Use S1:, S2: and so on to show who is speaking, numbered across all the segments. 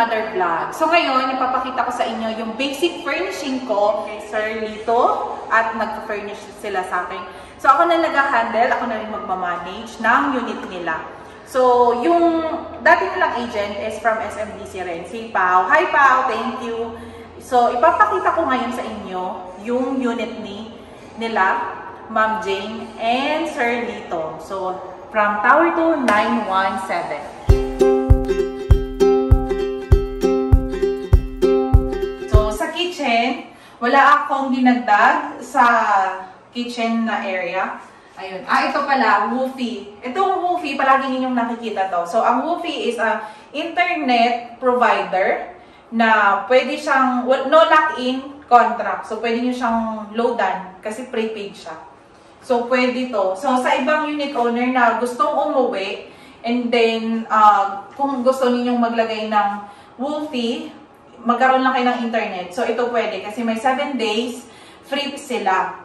S1: another vlog. So ngayon, ipapakita ko sa inyo yung basic furnishing ko kay Sir Lito at nag-furnish sila sa akin. So ako na nag-handle, ako na rin magmamanage ng unit nila. So yung dati nilang agent is from SMDC rin, si Pao. Hi Pao, thank you. So ipapakita ko ngayon sa inyo yung unit nila, Ma'am Jane and Sir Lito. So from Tower 2, 917. Kitchen, wala akong dinagdag sa kitchen na area. Ayun. Ito pala, Woofy. Itong Woofy, palagi ninyong nakikita to. So, ang Woofy is a internet provider na pwede siyang, no lock-in contract. So, pwede nyo siyang loadan kasi prepaid siya. So, pwede to. So, sa ibang unit owner na gustong umuwi, and then, kung gusto ninyong maglagay ng Woofy, magkaroon lang kayo ng internet. So, ito pwede kasi may 7 days free sila.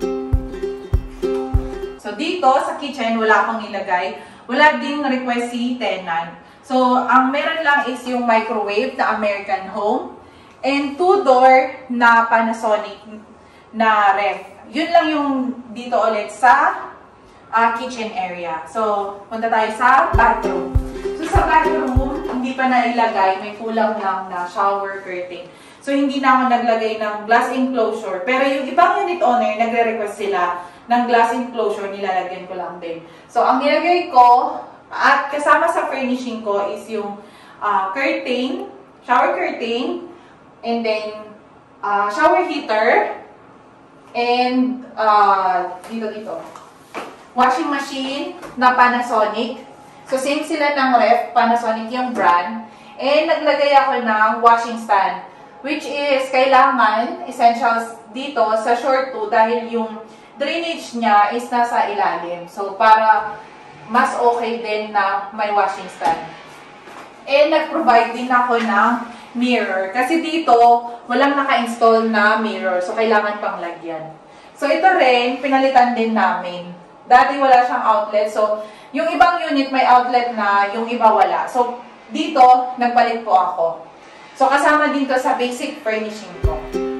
S1: So, dito sa kitchen, wala akong ilagay. Wala din request si tenant. So, ang meron lang is yung microwave na American Home and 2-door na Panasonic na ref. Yun lang yung dito ulit sa kitchen area. So, punta tayo sa bathroom. So, sa bathroom, hindi pa nailagay, may kulang lang na shower curtain. So, hindi na ako naglagay ng glass enclosure. Pero yung ibang unit owner, nagre-request sila ng glass enclosure, nilalagyan ko lang din. So, ang nilagay ko, at kasama sa furnishing ko, is yung curtain, shower curtain, and then shower heater, and dito. Washing machine na Panasonic. So, same sila ng ref, Panasonic yung brand. And naglagay ako ng washing stand, which is kailangan, essentials dito sa short 2 dahil yung drainage niya is nasa ilalim. So, para mas okay din na may washing stand. And nag-provide din ako ng mirror. Kasi dito, walang naka-install na mirror. So, kailangan pang lagyan. So, ito rin, pinalitan din namin. Dati wala siyang outlet. So, yung ibang unit may outlet na, yung iba wala. So, dito, nagpalit po ako. So, kasama din to sa basic furnishing ko.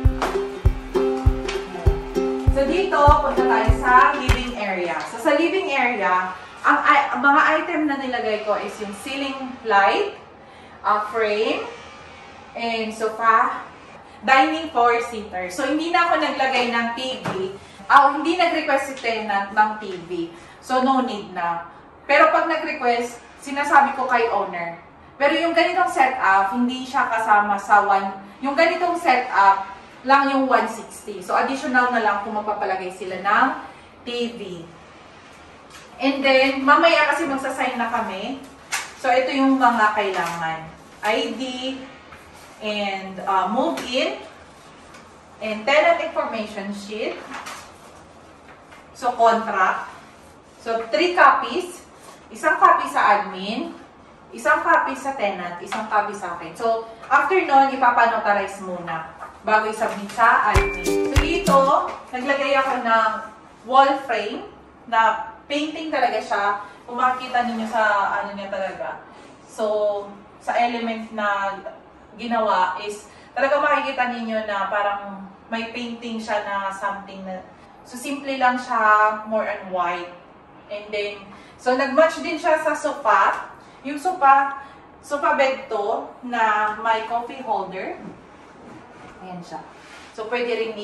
S1: So, dito, punta tayo sa living area. So, sa living area, ang mga item na nilagay ko is yung ceiling light, frame, and sofa, dining 4-seater. So, hindi na ako naglagay ng TV. Hindi nag-request si tenant ng TV. So, no need na. Pero pag nag-request, sinasabi ko kay owner. Pero yung ganitong setup, hindi siya kasama sa yung ganitong setup lang yung 160. So, additional na lang kung magpapalagay sila ng TV. And then, mamaya kasi magsasign na kami. So, ito yung mga kailangan. ID, and move-in, and tenant information sheet. So, contract. So, 3 copies. Isang copy sa admin, isang copy sa tenant, isang copy sa akin. So, after nun, ipapanotarize muna bago isubmit sa admin. So, dito, naglagay ako ng wall frame na painting talaga siya. Kung makikita ninyo sa ano niya talaga. So, sa element na ginawa is talaga makikita ninyo na parang may painting siya na something na. So, simple lang siya, more on white. And then, so, nag-match din siya sa sofa. Yung sofa bed to na may coffee holder. Ayan siya. So, pwede rin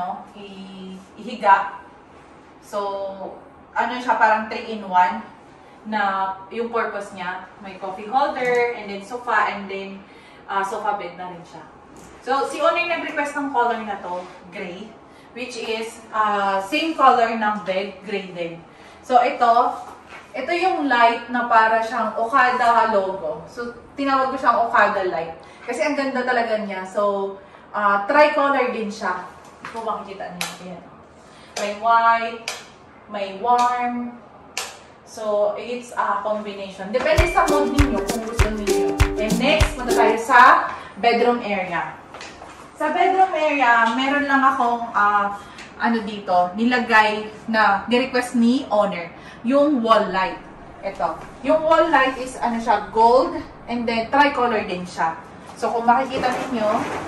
S1: ihiga. So, ano siya, parang 3-in-1 na yung purpose niya. May coffee holder, and then sofa, and then sofa bed na rin siya. So, si owner nag-request ng color na to, gray, which is same color ng bed, gray din. So, ito yung light na para siyang Okada logo. So, tinawag ko siyang Okada light. Kasi ang ganda talaga niya. So, tricolor din siya. Kung makikita niyo. Yan. May white, may warm. So, it's a combination. Depende sa mood ninyo kung gusto niyo. And next, punta tayo sa bedroom area. Sa bedroom area, meron lang akong dito, nilagay na ni-request ni owner, yung wall light. Ito. Yung wall light is, siya, gold, and then tricolor din siya. So, kung makikita ninyo,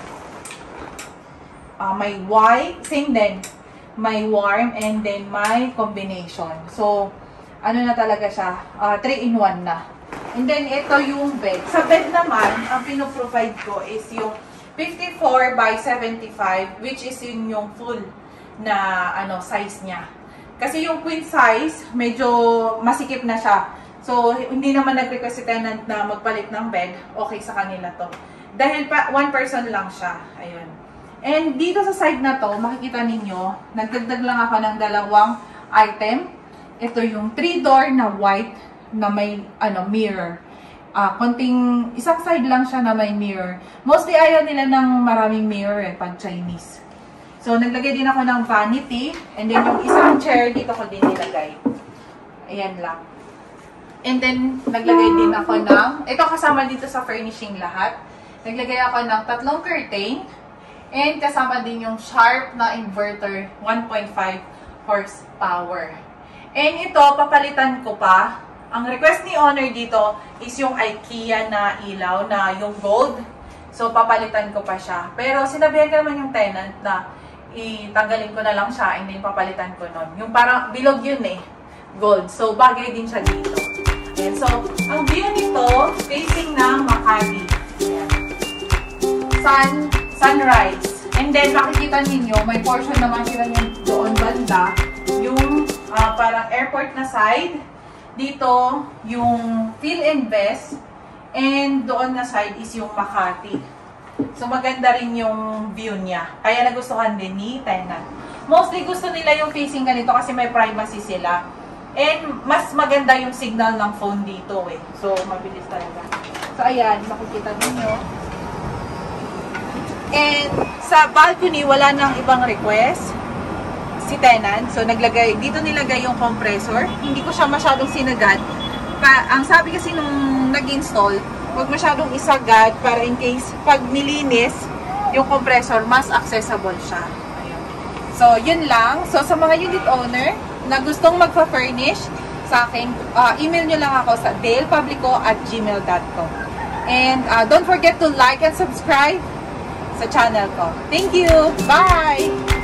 S1: may white, same din. May warm, and then may combination. So, ano na talaga siya? 3-in-1 na. And then, ito yung bed. Sa bed naman, ang pinoprovide ko is yung 54 by 75, which is yung full na size niya. Kasi yung queen size, medyo masikip na siya. So, hindi naman nag-request si tenant na magpalit ng bed. Okay sa kanila to. Dahil one person lang siya. Ayun. And dito sa side na to, makikita ninyo, nagdagdag lang ako ng dalawang item. Ito yung 3-door na white na may mirror. Isang side lang siya na may mirror. Mostly ayaw nila ng maraming mirror pag Chinese. So, naglagay din ako ng vanity. And then, yung isang chair dito ko din nilagay. Ayan lang. And then, naglagay din ako ng, ito kasama dito sa furnishing lahat. Naglagay ako ng 3 curtain. And kasama din yung Sharp na inverter, 1.5 horsepower. And ito, papalitan ko pa. Ang request ni owner dito is yung IKEA na ilaw na yung gold. So, papalitan ko pa siya. Pero sinabihan ko naman yung tenant na itanggalin ko na lang siya and then papalitan ko nun. Yung parang bilog yun gold. So, bagay din siya dito. Ayan. So, ang view nito, facing ng Makati. Ayan. Sunrise. And then, makikita ninyo, may portion naman sila yung doon banda, yung parang airport na side. Dito, yung Philinvest. And doon na side is yung Makati. So, maganda rin yung view niya. Kaya nagustuhan din ni tenant. Mostly gusto nila yung facing ganito kasi may privacy sila. And mas maganda yung signal ng phone dito So, mabilis talaga. So, ayan, makikita ninyo. And sa balcony, wala nang ibang request si tenant. So, dito nilagay yung compressor. Hindi ko siya masyadong sinagad. Ang sabi kasi nung nag-install, huwag masyadong isagad para in case pag nilinis yung compressor, mas accessible siya. Ayun. So, yun lang. So, sa mga unit owner na gustong magpa-furnish sa akin, email nyo lang ako sa dalepublico@gmail.com. And don't forget to like and subscribe sa channel ko. Thank you! Bye!